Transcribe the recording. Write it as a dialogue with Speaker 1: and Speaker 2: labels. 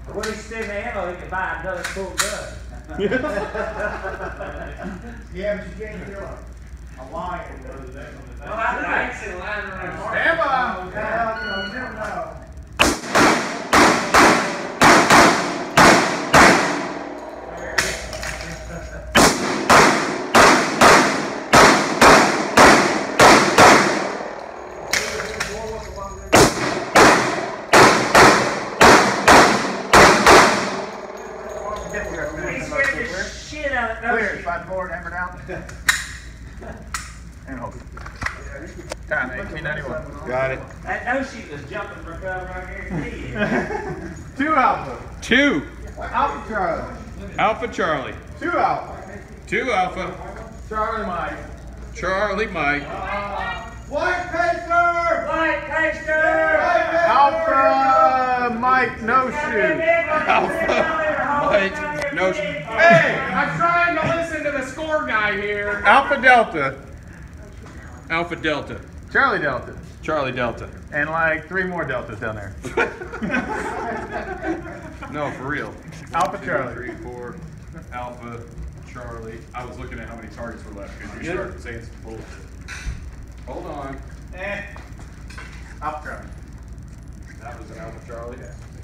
Speaker 1: When he's still in the ammo, he can buy another full gun.
Speaker 2: Yeah, but you can't kill a lion.
Speaker 1: Well, I ain't seen a lion around.
Speaker 2: Stand by! You never know. Clear, slide forward, hammer down. And hold it. Time 1891.
Speaker 3: Got it.
Speaker 1: That no sheep was jumping for cover, I guarantee you.
Speaker 2: 2 Alpha.
Speaker 3: 2.
Speaker 2: Alpha Charlie.
Speaker 3: Alpha Charlie.
Speaker 2: 2 Alpha.
Speaker 3: 2 Alpha.
Speaker 2: Charlie Mike.
Speaker 3: Charlie Mike.
Speaker 2: White Pacer!
Speaker 1: White Pacer!
Speaker 2: Alpha Mike No Shoe.
Speaker 3: Alpha Mike No Shoe.
Speaker 2: Hey, I'm trying to listen to the score guy here.
Speaker 3: Alpha Delta. Alpha Delta.
Speaker 2: Charlie Delta.
Speaker 3: Charlie Delta.
Speaker 2: And like 3 more Deltas down there.
Speaker 3: No, for real.
Speaker 2: Alpha Charlie.
Speaker 3: 3, 4, Alpha Charlie. I was looking at how many targets were left because you started saying some bullshit. Hold on.
Speaker 2: Alpha Charlie.
Speaker 3: That was an Alpha Charlie.